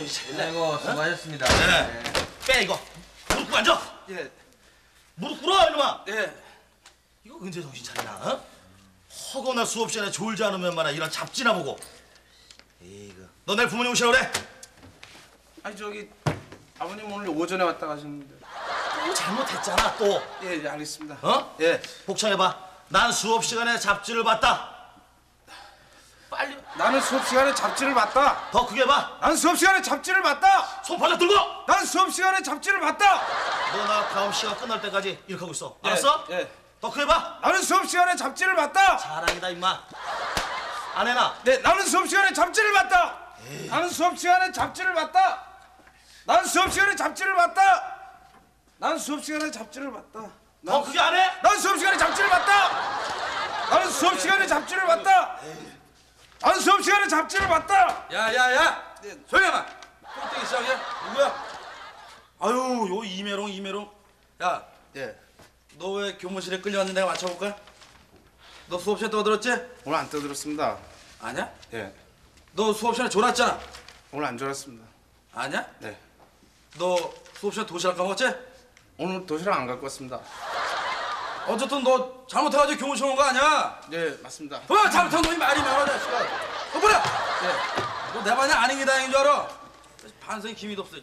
정신 차릴래? 아이고 수고하셨습니다. 네. 빼 이거. 무릎 꿇어 앉아. 예. 무릎 꿇어 이놈아. 예. 이거 언제 정신 차리나? 어? 허거나 수업 시간에 졸지 않으면 말이야 이런 잡지나 보고. 이거. 너 내일 부모님 오시라 그래? 아니 저기 아버님 오늘 오전에 왔다 가셨는데. 또 잘못했잖아 또. 예, 예 알겠습니다. 어? 예. 복창해봐. 난 수업 시간에 잡지를 봤다. 빨리. 나는 수업 시간에 잡지를 봤다. 더 크게 봐. 나는 수업 시간에 잡지를 봤다. 손 바짝 들고. 나는 수업 시간에 잡지를 봤다. 너 나 다음 시간 끝날 때까지 이렇게 하고 있어. 예, 알았어? 예. 더 크게 봐. 나는 수업 시간에 잡지를 봤다. 자랑이다 임마. 안 해놔. 네, 나는 수업 시간에 잡지를 봤다. 나는 수업 시간에 잡지를 봤다. 나는 수업 시간에 잡지를 봤다. 나는 수업 시간에 잡지를 봤다. 더 크게 안 해? 나는 수업 시간에 잡지를 봤다. 나는 수업 시간에 잡지를 봤다. 나는 수업 시간에 잡지를 봤다. 야야야! 소영아! 꼴등이 시작이야? 누구야? 아유 요 이메롱. 야, 예. 너 왜 교무실에 끌려왔는데 내가 맞춰볼까? 너 수업 시간에 떠들었지? 오늘 안 떠들었습니다. 아냐? 예. 너 수업 시간에 졸았잖아. 오늘 안 졸았습니다. 아냐? 네. 너 수업 시간에 도시락 까먹었지? 오늘 도시락 안 갖고 왔습니다. 어쨌든 너 잘못해가지고 교무실 온 거 아니야? 네, 맞습니다. 잘못한 놈이 말이 많아, 자식아. 너 뭐야? 너 내 반이 아닌 게 다행인 줄 알아? 반성이 기미도 없어.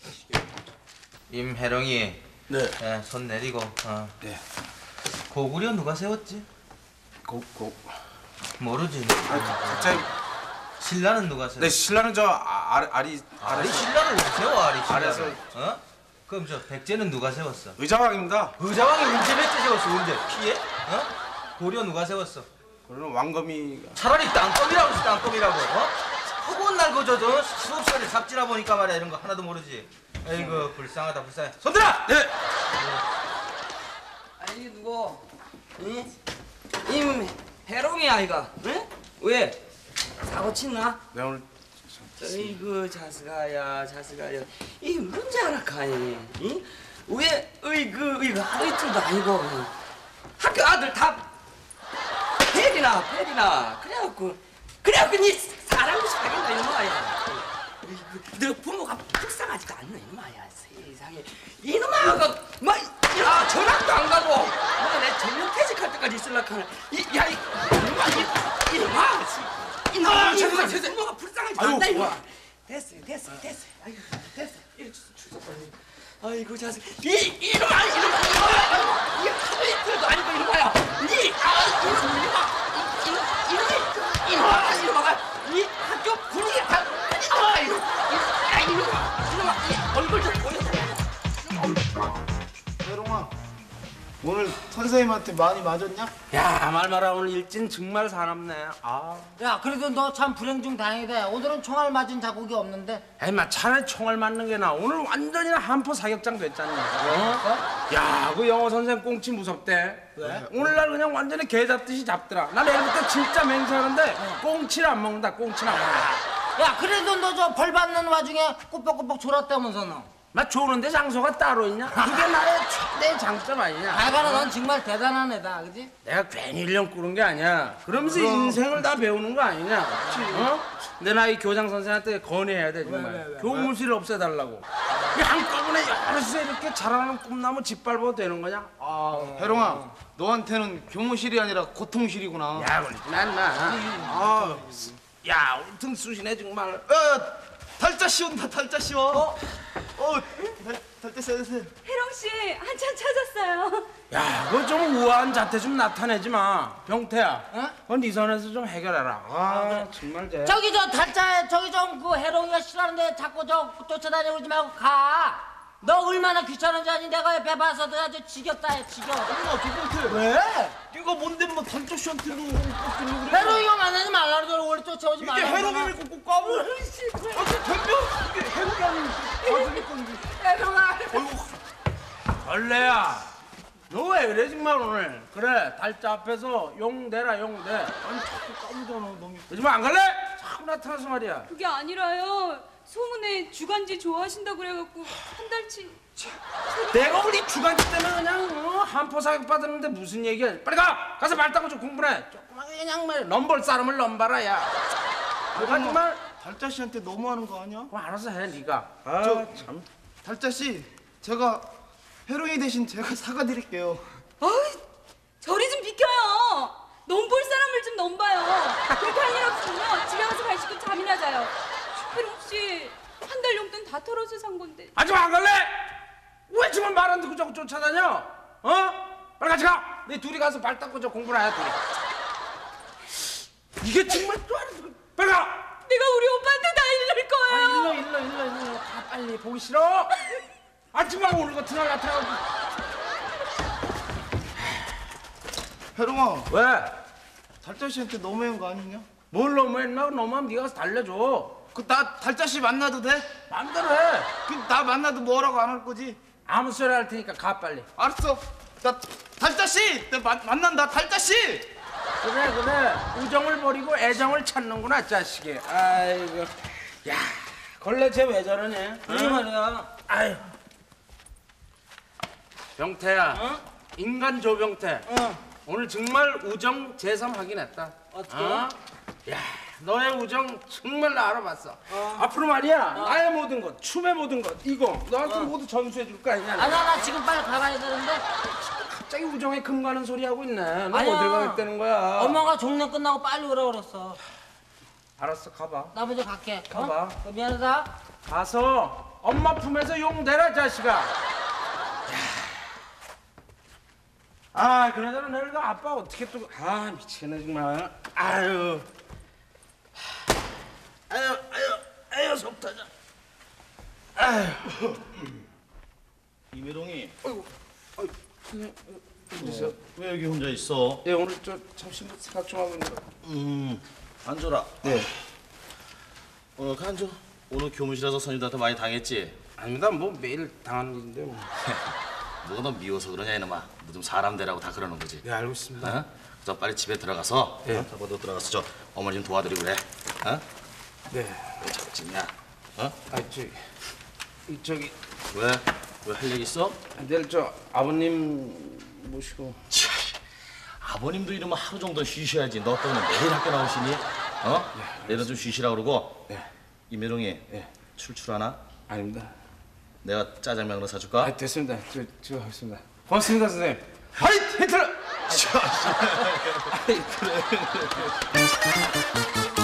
임혜령이 네. 예, 손 내리고 네. 고구려 누가 세웠지? 아, 모르지. 갑자기. 신라는 누가 세웠지? 네, 신라는 저 아리 신라를 왜 세워 아리 신라를? 아래서. 어? 그럼 저 백제는 누가 세웠어? 의자왕입니다. 의자왕이 언제 백제 세웠어? 언제? 피해? 어? 고려 누가 세웠어? 그러면 왕검이가. 차라리 땅검이라고 했어 땅검이라고. 어? 허구한 날 그저 수업 시간에 잡지나 보니까 말이야 이런 거 하나도 모르지. 아이고 불쌍하다 불쌍해. 손들어! 네. 아니 누구? 응? 임해롱이 아이가? 응? 왜? 사고 쳤나? 네, 오늘. 어이구 자스가야 이 문제 하나 가니? 응? 왜 어이구 하루 이틀도 아니고 학교 아들 다 페리나 그래갖고 니 사람을 사귄다 이놈아야. 너 부모가 불쌍하지도 않나 이놈아야. 세상에 이놈아 야 전학도 안 가고 내 정년 퇴직할 때까지 있을라 카나 이놈아 죄송해요. 부모가 불쌍하지도 않나 이놈아. 됐어 아이고 됐어 이리 출석 아이고 자식 이놈아 이게 하루 이틀도 아니고 이놈아야 이놈아 이 학교 분위기 다 이놈아 얼굴 좀 보여줘. 해롱아, 오늘 선생님한테 많이 맞았냐? 야, 말마라 오늘 일진 정말 사납네. 야, 그래도 너 참 불행 중 다행이다. 오늘은 총알 맞은 자국이 없는데. 에이, 마 차라리 총알 맞는 게 나. 오늘 완전히 한포 사격장 됐잖니. 어? 야, 그 영어 선생 꽁치 무섭대. 왜? 오늘날 그냥 완전히 개 잡듯이 잡더라. 나 내일부터 진짜 맹세하는데 꽁치를 안 먹는다. 꽁치를 안 먹는다. 야, 그래도 너 저 벌 받는 와중에 꾸벅꾸벅 졸았다면서 너. 나 조는데 장소가 따로 있냐? 그게 나의 최대 장점 아니냐? 아가라 넌 정말 대단한 애다, 그지? 내가 괜히 1년 꾸는 게 아니야. 그러면서 인생을 다 배우는 거 아니냐? 어? 내 나이 교장 선생한테 건의해야 돼 정말. 교무실을 없애달라고. 이게 한꺼번에 여럿이서 이렇게 자라는 꿈나무 짓밟아도 되는 거냐? 해롱아, 너한테는 교무실이 아니라 고통실이구나. 야, 걸리지 마, 인마. 야, 우리 등 쑤시네 정말. 달자 씌운다, 달자 씌워. 달자 씌워. 혜령 씨 한참 찾았어요. 야, 그거 좀 우아한 자태 좀 나타내지 마. 병태야. 그건 네 선에서 좀 해결해라. 정말 쟤. 저기 저 달자에 저기 좀 그 해롱이가 싫어하는데 자꾸 저 쫓아다니고 그러지 말고 가. 너 얼마나 귀찮은지 아니? 내가 옆에 봐서도 아주 지겹다 해 지겨워. 왜? 이거 뭔데 뭐 달자 씨한테도 해롱이가 만나지 말라 그러더니 원래 쫓아오지 말라. 이게 해롱이를 꾹꾹 까불어. 이게 해롱이 아니면 가슴이 건데. 해롱아. 벌레야. 너 왜 그래 정말 오늘? 그래, 달자 앞에서 용 내라 용 내. 아니 자꾸 까부잖아, 너무. 요즘 안 갈래? 자꾸 나타나서 말이야. 그게 아니라요. 소문에 주간지 좋아하신다고 그래갖고 한 달치. 내가 우리 주간지 때문에 그냥 한포 사격 받았는데 무슨 얘기야? 빨리 가! 가서 말 따고 좀 공부해. 조그만 그냥 말이야. 넘볼 사람을 넘봐라 야. 그가 정말 달짜 씨한테 너무하는 거 아니야? 그럼 알아서 해 네가. 참. 달짜 씨, 제가 해롱이 대신 제가 사과드릴게요. 어이, 저리 좀 비켜요. 넘볼 사람을 좀 넘봐요. 그렇게 할 일 없으면요. 집에 가서 발 씻고 잠이나 자요. 혜롱 씨, 한 달 용돈 다 털어서 산 건데. 아줌마 안 갈래? 왜 지금 말 안 듣고 자꾸 쫓아다녀? 어? 빨리 같이 가. 네 둘이 가서 발 닦고 저 공부나 해 둘이. 이게 정말 또 빨리 가. 내가 우리 오빠한테 다 이럴 거예요. 일로 가 빨리. 보기 싫어? 아줌마가 오늘 같은 날 나타나고. 해롱아, 왜? 달짜 씨한테 너무한 거 아니냐? 뭘 너무했나? 너무하면 네가 가서 달래줘. 나 달짜 씨 만나도 돼? 마음대로 해. 나 만나도 뭐라고 안 할 거지? 아무 소리 할 테니까 가 빨리. 알았어. 나 달짜 씨, 나 만난다. 달짜 씨. 그래 우정을 버리고 애정을 찾는구나 자식이. 아이고 야 걸레 쟤 왜 저러냐? 그러게 말이야. 아유 병태야. 인간 조병태. 오늘 정말 우정 재삼 확인했다. 어떻게? 야 너의 우정 정말 나 알아봤어. 앞으로 말이야 나의 모든 것, 춤의 모든 것 이거 너한테 모두 전수해 줄 거 아니냐? 아니야 나 지금 빨리 가봐야 되는데. 갑자기 우정에 금 가는 소리 하고 있네. 너 아니야. 어딜 가겠다는 거야? 엄마가 종례 끝나고 빨리 오라 그랬어. 알았어 가봐. 나 먼저 갈게. 가봐. 미안하다. 가서 엄마 품에서 용 되라 자식아. 아 그러잖아 내가 아빠 어떻게 또 미치겠네 정말. 아유 속 터져. 이미롱이 그래서 왜 여기 혼자 있어? 예 오늘 저 점심 생각 좀 하고 있는 거. 앉아라. 네. 앉아. 오늘 교무실에서 선임들한테 많이 당했지? 아닙니다 뭐 매일 당하는 일인데 뭐. 뭐가 너 미워서 그러냐 이놈아. 너 좀 사람 되라고 다 그러는 거지. 네 알고 있습니다. 어? 저 빨리 집에 들어가서 네. 너 들어가서 저 어머니 좀 도와드리고 그래. 어? 네. 왜 자꾸 찍냐? 어? 저기 왜? 왜 할 얘기 있어? 내일 저 아버님 모시고. 참, 아버님도 이러면 하루 정도 쉬셔야지. 너 때문에 매일 학교 나오시니? 어? 내일은 좀 쉬시라 그러고. 네. 이미롱이 네. 출출하나? 아닙니다. 내가 짜장면으로 사줄까? 됐습니다. 저 하겠습니다. 고맙습니다 선생님. 하이 히틀러.